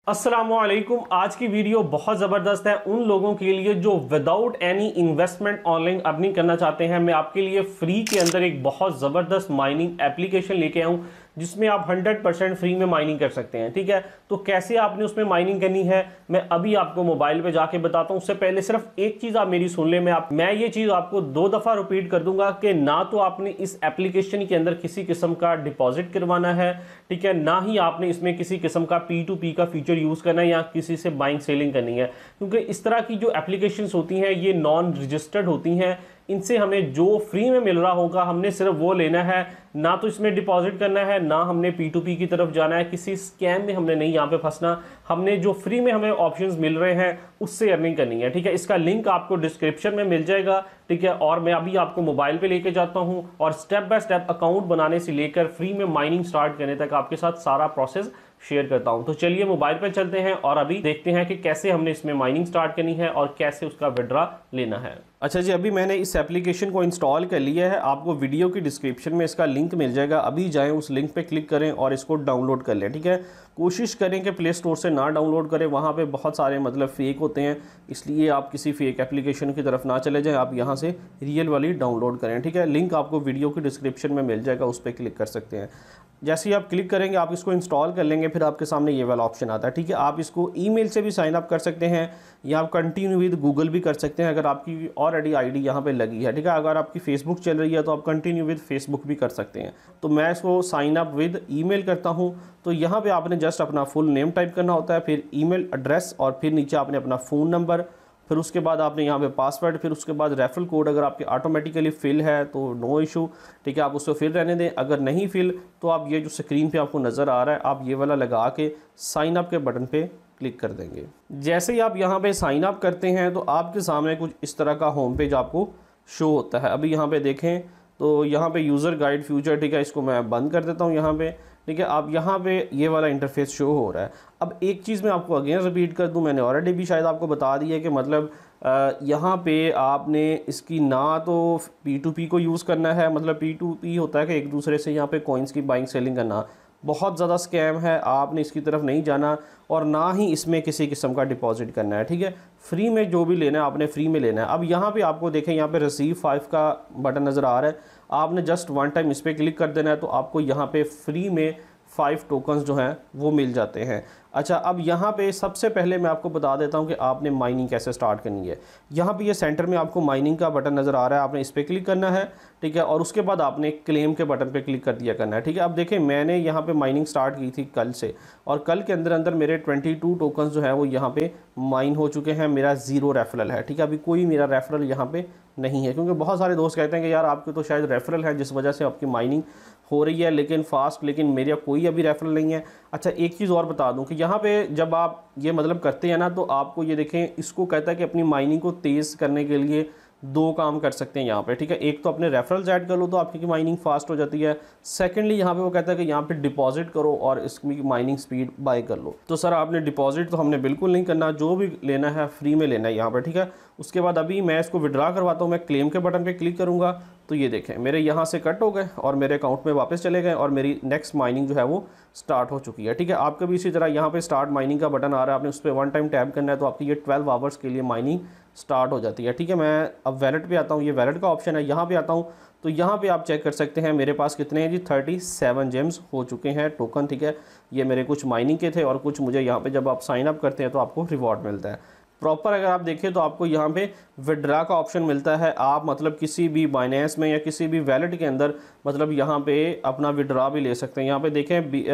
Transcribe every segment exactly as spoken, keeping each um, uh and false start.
अस्सलामुअलैकुम। आज की वीडियो बहुत ज़बरदस्त है उन लोगों के लिए जो without any investment online earning करना चाहते हैं। मैं आपके लिए फ्री के अंदर एक बहुत ज़बरदस्त माइनिंग एप्लीकेशन लेके आऊँ जिसमें आप हंड्रेड परसेंट फ्री में माइनिंग कर सकते हैं। ठीक है, तो कैसे आपने उसमें माइनिंग करनी है मैं अभी आपको मोबाइल पे जाके बताता हूँ। उससे पहले सिर्फ एक चीज़ आप मेरी सुन ले, मैं आप मैं ये चीज़ आपको दो दफ़ा रिपीट कर दूंगा कि ना तो आपने इस एप्लीकेशन के अंदर किसी किस्म का डिपॉजिट करवाना है, ठीक है, ना ही आपने इसमें किसी किस्म का पी टू पी का फीचर यूज़ करना है या किसी से बाइंग सेलिंग करनी है, क्योंकि इस तरह की जो एप्लीकेशंस होती हैं ये नॉन रजिस्टर्ड होती हैं। इनसे हमें जो फ्री में मिल रहा होगा हमने सिर्फ वो लेना है, ना तो इसमें डिपॉजिट करना है, ना हमने पी टू पी की तरफ जाना है, किसी स्कैम में हमने नहीं यहाँ पे फंसना। हमने जो फ्री में हमें ऑप्शंस मिल रहे हैं उससे अर्निंग करनी है। ठीक है, इसका लिंक आपको डिस्क्रिप्शन में मिल जाएगा। ठीक है, और मैं अभी आपको मोबाइल पे लेके जाता हूँ और स्टेप बाय स्टेप अकाउंट बनाने से लेकर फ्री में माइनिंग स्टार्ट करने तक आपके साथ सारा प्रोसेस शेयर करता हूं। तो चलिए मोबाइल पर चलते हैं और अभी देखते हैं कि कैसे हमने इसमें माइनिंग स्टार्ट करनी है और कैसे उसका विड्रॉ लेना है। अच्छा जी, अभी मैंने इस एप्लीकेशन को इंस्टॉल कर लिया है। आपको वीडियो की डिस्क्रिप्शन में इसका लिंक मिल जाएगा। अभी जाएं उस लिंक पे क्लिक करें और इसको डाउनलोड कर लें। ठीक है, कोशिश करें कि प्ले स्टोर से ना डाउनलोड करें, वहाँ पे बहुत सारे मतलब फेक होते हैं, इसलिए आप किसी फेक एप्लीकेशन की तरफ ना चले जाएं, आप यहाँ से रियल वाली डाउनलोड करें। ठीक है, लिंक आपको वीडियो की डिस्क्रिप्शन में मिल जाएगा, उस पर क्लिक कर सकते हैं। जैसे ही आप क्लिक करेंगे आप इसको इंस्टॉल कर लेंगे, फिर आपके सामने ये वाला ऑप्शन आता है। ठीक है, आप इसको ईमेल से भी साइन अप कर सकते हैं या आप कंटिन्यू विद गूगल भी कर सकते हैं अगर आपकी ऑलरेडी आईडी यहाँ पे लगी है। ठीक है, अगर आपकी फेसबुक चल रही है तो आप कंटिन्यू विद फेसबुक भी कर सकते हैं। तो मैं इसको साइन अप विद ईमेल करता हूँ। तो यहाँ पे आपने जस्ट अपना फुल नेम टाइप करना होता है, फिर ईमेल एड्रेस और फिर नीचे आपने अपना फ़ोन नंबर, फिर उसके बाद आपने यहाँ पे पासवर्ड, फिर उसके बाद रेफरल कोड अगर आपके ऑटोमेटिकली फिल है तो नो इशू। ठीक है, आप उसको फिल रहने दें। अगर नहीं फिल तो आप ये जो स्क्रीन पे आपको नज़र आ रहा है आप ये वाला लगा के साइन अप के बटन पे क्लिक कर देंगे। जैसे ही आप यहाँ पे साइन अप करते हैं तो आपके सामने कुछ इस तरह का होम पेज आपको शो होता है। अभी यहाँ पे देखें तो यहाँ पे यूज़र गाइड फ्यूचर, ठीक है, इसको मैं बंद कर देता हूँ यहाँ पे। ठीक है, आप यहाँ पे ये वाला इंटरफेस शो हो रहा है। अब एक चीज़ मैं आपको अगेन रिपीट कर दूँ, मैंने ऑलरेडी भी शायद आपको बता दी है कि मतलब यहाँ पे आपने इसकी ना तो पी टू पी को यूज़ करना है, मतलब पी टू पी होता है कि एक दूसरे से यहाँ पे कॉइन्स की बाइंग सेलिंग करना, बहुत ज़्यादा स्कैम है, आपने इसकी तरफ नहीं जाना और ना ही इसमें किसी किस्म का डिपॉजिट करना है। ठीक है, फ्री में जो भी लेना है आपने फ्री में लेना है। अब यहाँ पे आपको देखें यहाँ पे रिसीव फाइव का बटन नज़र आ रहा है, आपने जस्ट वन टाइम इस पर क्लिक कर देना है तो आपको यहाँ पे फ्री में फाइव टोकन्स जो हैं वो मिल जाते हैं। अच्छा, अब यहाँ पे सबसे पहले मैं आपको बता देता हूँ कि आपने माइनिंग कैसे स्टार्ट करनी है। यहाँ पे ये सेंटर में आपको माइनिंग का बटन नज़र आ रहा है, आपने इस पर क्लिक करना है। ठीक है, और उसके बाद आपने क्लेम के बटन पे क्लिक कर दिया करना है। ठीक है, अब देखें मैंने यहाँ पे माइनिंग स्टार्ट की थी कल से और कल के अंदर अंदर मेरे ट्वेंटी टू टोकन्स जो है वो यहाँ पे माइन हो चुके हैं। मेरा ज़ीरो रेफरल है। ठीक है, अभी कोई मेरा रेफरल यहाँ पे नहीं है, क्योंकि बहुत सारे दोस्त कहते हैं कि यार आपके तो शायद रेफरल है जिस वजह से आपकी माइनिंग हो रही है लेकिन फास्ट, लेकिन मेरा कोई अभी रेफरल नहीं है। अच्छा, एक चीज़ और बता दूं कि यहाँ पे जब आप ये मतलब करते हैं ना तो आपको ये देखें, इसको कहता है कि अपनी माइनिंग को तेज़ करने के लिए दो काम कर सकते हैं यहाँ पे। ठीक है, एक तो अपने रेफरल्स ऐड कर लो तो आपकी माइनिंग फास्ट हो जाती है। सेकंडली यहाँ पे वो कहता है कि यहाँ पे डिपॉजिट करो और इसकी माइनिंग स्पीड बाय कर लो। तो सर आपने डिपॉजिट तो हमने बिल्कुल नहीं करना, जो भी लेना है फ्री में लेना है यहाँ पर। ठीक है, उसके बाद अभी मैं इसको विड्रा करवाता हूँ। मैं क्लेम के बटन पर क्लिक करूँगा तो ये देखें मेरे यहाँ से कट हो गए और मेरे अकाउंट में वापस चले गए और मेरी नेक्स्ट माइनिंग जो है वो स्टार्ट हो चुकी है। ठीक है, आपका भी इसी तरह यहाँ पे स्टार्ट माइनिंग का बटन आ रहा है, आपने उस पर वन टाइम टैप करना है तो आपकी ये ट्वेल्व आवर्स के लिए माइनिंग स्टार्ट हो जाती है। ठीक है, मैं अब वैलेट पे आता हूँ, ये वैलेट का ऑप्शन है, यहाँ पे आता हूँ तो यहाँ पे आप चेक कर सकते हैं मेरे पास कितने हैं जी, थर्टी सेवन जेम्स हो चुके हैं टोकन। ठीक है, ये मेरे कुछ माइनिंग के थे और कुछ मुझे यहाँ पे जब आप साइन अप करते हैं तो आपको रिवॉर्ड मिलता है। प्रॉपर अगर आप देखें तो आपको यहाँ पे विड्रा का ऑप्शन मिलता है। आप मतलब किसी भी बाइनेंस में या किसी भी वैलेट के अंदर मतलब यहाँ पे अपना विड्रा भी ले सकते हैं। यहाँ पे देखें B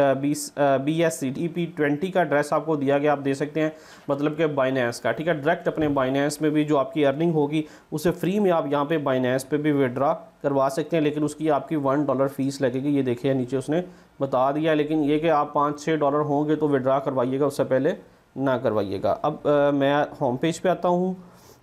B S C T P twenty का एड्रेस आपको दिया गया, आप दे सकते हैं मतलब कि बाइनेंस का। ठीक है, डायरेक्ट अपने बाइनेंस में भी जो आपकी अर्निंग होगी उसे फ्री में आप यहाँ पे बाइनेंस पे भी विड्रा करवा सकते हैं, लेकिन उसकी आपकी वन डॉलर फीस लगेगी। ये देखिए नीचे उसने बता दिया, लेकिन ये कि आप पाँच छः डॉलर होंगे तो विड्रा करवाइएगा, उससे पहले ना करवाइएगा। अब आ, मैं होम पेज पे आता हूँ,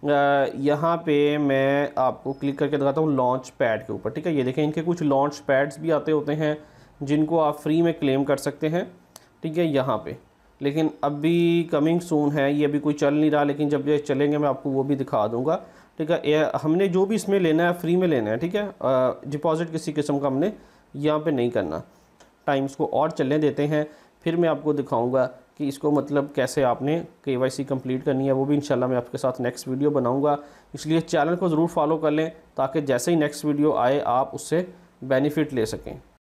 यहाँ पे मैं आपको क्लिक करके दिखाता हूँ लॉन्च पैड के ऊपर। ठीक है, ये देखें इनके कुछ लॉन्च पैड्स भी आते होते हैं जिनको आप फ्री में क्लेम कर सकते हैं। ठीक है, यहाँ पे लेकिन अभी कमिंग सून है, ये अभी कोई चल नहीं रहा, लेकिन जब ये चलेंगे मैं आपको वो भी दिखा दूँगा। ठीक है, ये हमने जो भी इसमें लेना है फ्री में लेना है। ठीक है, डिपॉजिट किसी किस्म का हमने यहाँ पर नहीं करना। टाइम्स को और चलने देते हैं, फिर मैं आपको दिखाऊंगा कि इसको मतलब कैसे आपने केवाईसी कंप्लीट करनी है, वो भी इंशाल्लाह मैं आपके साथ नेक्स्ट वीडियो बनाऊंगा। इसलिए चैनल को ज़रूर फॉलो कर लें ताकि जैसे ही नेक्स्ट वीडियो आए आप उससे बेनिफिट ले सकें।